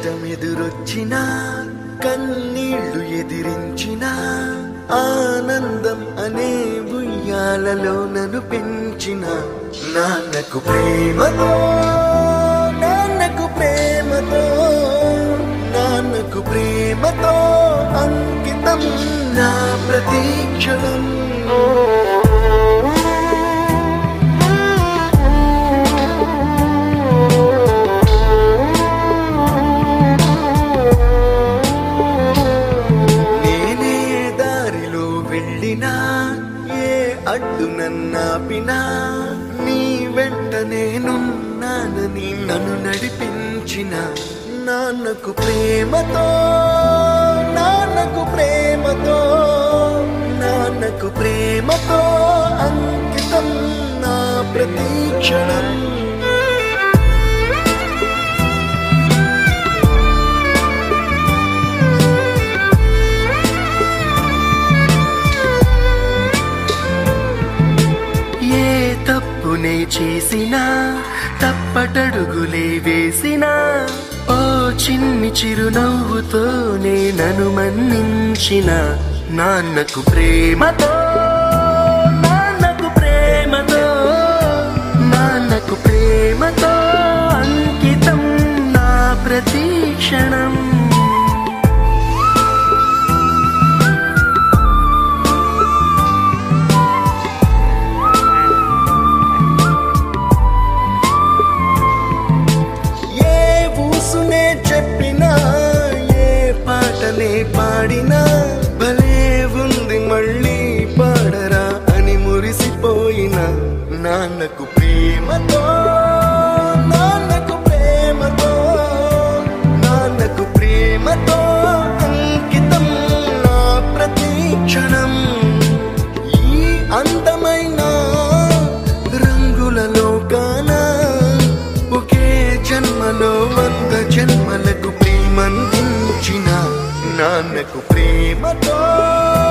కష్టమెదురొచ్చినా కన్నీళ్లు ఎదిరించిన ఆనందం అనే ఉయ్యాలలో నన్ను పెంచిన నాన్నకు ప్రేమతో నాన్నకు ప్రేమతో నాన్నకు ప్రేమతో అంకితం నా ప్రతీక్షణం. అడ్డు నన్నాపినా నీ వెంట నేనున్నానని నన్ను నడిపించిన నాన్నకు ప్రేమతో నాన్నకు ప్రేమతో నాన్నకు ప్రేమతో అంకితం నా ప్రతీక్షణం. తప్పునే చేసినా తప్పటడుగులే వేసినా ఓ చిన్ని చిరునవ్వుతోనే నన్ను మన్నించిన నాన్నకు ప్రేమతో నాన్నకు ప్రేమతో నాన్నకు ప్రేమతో అంకితం నా ప్రతీక్షణం. పాడినా భలే ఉంది మళ్ళీ పాడరా అని మురిసిపోయిన నాన్నకు ప్రేమతో నాన్నకు ప్రేమతో నాన్నకు ప్రేమతో అంకితం నా ప్రతీక్షణం. ఈ అందమైన రంగుల లోకాన ఒకే జన్మలో 100 జన్మలకు ప్రేమందించిన నాన్నకు ప్రేమతో